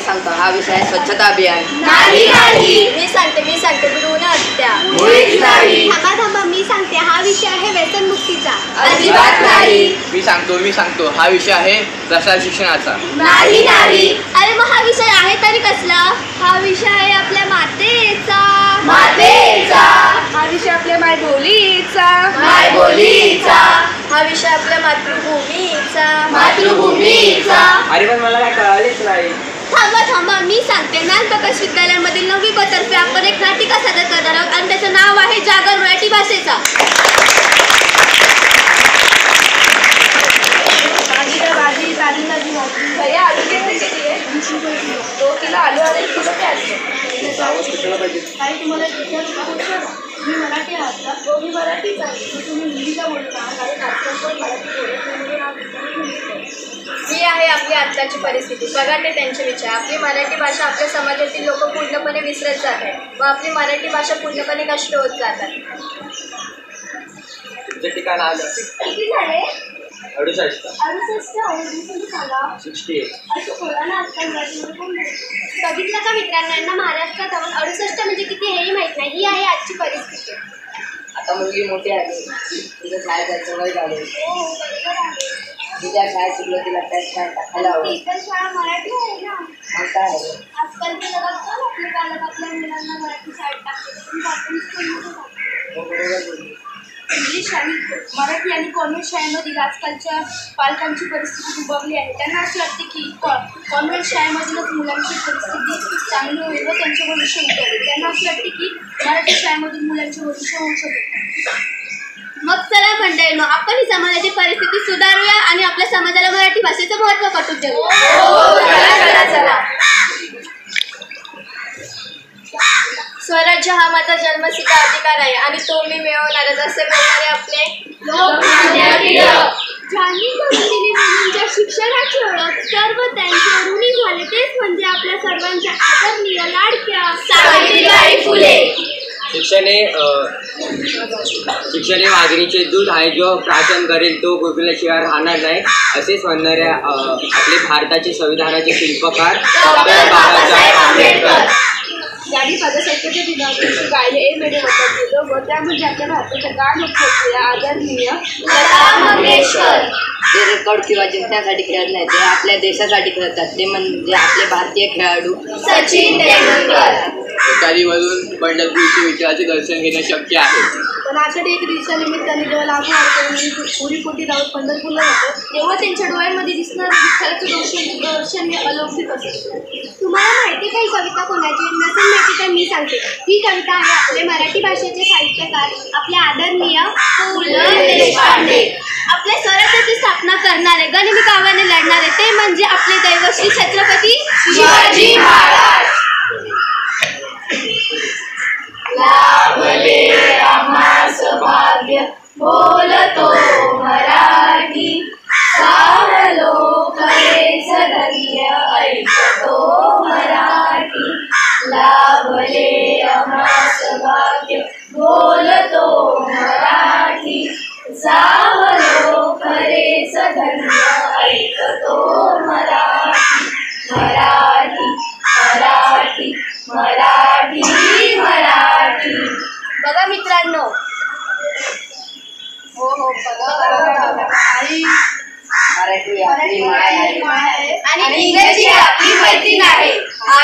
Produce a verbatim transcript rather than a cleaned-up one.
सांगतो. हा विषय आहे स्वच्छता अभियान. नाही नाही. मी सांगते मी सांगते भ्रूण हत्या. मुळीच नाही. थांबा थांबा मी सांगते. हा विषय आहे व्यसनमुक्तीचा. अजिबात नाही. मी सांगतो मी सांगतो हा विषय आहे प्रसार शिक्षणाचा. नाही नाही. अरे मग हा विषय आहे तरी कसला? हा विषय आहे आपल्या मातेचा. मातेचा. हा विषय आपल्या मायबोलीचा. मायबोलीचा. हा विषय आपल्या मातृभूमीचा. मातृभूमीचा. अरे पण मला काय कळालेच नाही. थांबा थांबा मी सांगते. ज्ञानप्रकाश विद्यालयामधील नववी ब तर्फे आपण एक नाटिका सादर करणार आहोत आणि त्याचं नाव आहे जागर मराठी भाषेचा. भाजी ताजी ताजी भाजी भैया आलू किती किती आहे? दो किलो आलू और एक किलो प्याज. काही तुम्हाला मी मराठी आहात का? हो मी मराठीच आहे. तुम्ही हिंदीला बोलता कारण आजकाल पण मराठी बोलत. ही आहे आपली आत्ताची परिस्थिती. बघा ते त्यांचे विचार. आपली मराठी भाषा आपल्या समाजातील लोक पूर्णपणे विसरत जात आहेत व आपली मराठी भाषा पूर्णपणे नष्ट होत जातात. तुमचं ठिकाण आलं किती झाले? अडुसष्ट. अडुसष्ट अडुसष्ट सांगा. Sixty eight. असं बोला ना आजकाल मराठीमध्ये कोण बोलतं? बघितलं का मित्रांनो, यांना महाराष्ट्रात जाऊन अडुसष्ट म्हणजे किती हेही माहीत नाही. ही आहे आजची परिस्थिती. आता मुलगी मोठी आहे, तिचं शाळेत जायचं वय झालं. हो बरोबर आहे. मी त्या शाळेत शिकलो, तिला त्या शाळेत टाकायला हवं. इतर शाळा मराठी आहे ना. मग काय आहे? आजकालचे जगात पण आपले पालक आपल्या मुलांना मराठी शाळेत टाकतात पण आपण स्कूलमध्ये टाकतो. हो बरोबर बोलली. इंग्लिश आणि मराठी आणि कॉन्व्हेंट शाळेमधील आजकालच्या पालकांची परिस्थिती दुबगली आहे. त्यांना असे वाटते की कॉ कॉन्व्हेंट शाळेमधूनच मुलांची परिस्थिती चांगली होईल व त्यांचे भविष्य उतरेल. त्यांना असे वाटते की मराठी शाळेमधून मुलांचे भविष्य होऊ शकत. मग चला मंडळींनो, आपण ही समाजाची परिस्थिती सुधारूया आणि आपल्या समाजाला मराठी भाषेचं महत्त्व पटवून देऊया. स्वराज्य हा माझा जन्मसिद्ध अधिकार आहे आणि तो मी मिळवणारच असे बोलणारे आपले ज्यांनी करून दिली मुलींच्या शिक्षणाची ओळख सर्व त्यांचे ऋणी झाले तेच म्हणजे आपल्या सर्वांच्या आदरणीय लाडक्या सावित्रीबाई फुले. शिक्षण हे शिक्षण हे वाघिणीचे दूध आहे. जो प्राशन करेल तो गोकुळाशिवाय राहणार नाही असेच म्हणणाऱ्या आपले भारताचे संविधानाचे शिल्पकार डॉक्टर बाबासाहेब आंबेडकर यांनी प्रजासत्तेच्या दिनादिवशी गायले ए मेडे वतन दिलं व त्यामध्ये आपल्या भारताच्या गान असलेल्या आदरणीय लता मंगेशकर. ते रेकॉर्ड किंवा जिंकण्यासाठी खेळत नाही, ते आपल्या देशासाठी खेळतात. ते म्हणजे आपले भारतीय खेळाडू सचिन तेंडुलकर. उतारीवरून पंढरपूरचे विठ्ठलाचे दर्शन घेणं शक्य आहे. पण आषाढी एक दिवसानिमित्ताने जेव्हा लागू करून पुरीपोटी जाऊन पंढरपूरला जातो तेव्हा त्यांच्या डोळ्यांमध्ये दिसणारं विठ्ठलाचं दर्शन दर्शन हे अलौकिक असतं. तुम्हाला माहिती काही कविता कोणाची नसेल माहिती तर मी सांगते. ही कविता आहे आपले मराठी भाषेचे साहित्यकार आपले आदरणीय पु ल देशपांडे. आपल्या स्वराज्याची स्थापना करणारे गनिमी काव्याने लढणारे ते म्हणजे आपले दैव श्री छत्रपती शिवाजी महाराज. लाभले आम्हास भाग्य बोलतो मराठी सावलो कलेच धैर्य ऐकतो मराठी. लाभले आम्हास भाग्य बोलतो मराठी सावलो कलेच धैर्य ऐकतो मराठी. मराठी मराठी मराठी मराठी. बघा मित्रांनो, हो हो मराठी आपली माय आहे आहे आणि इंग्रजी आपली मैत्रीण आहे.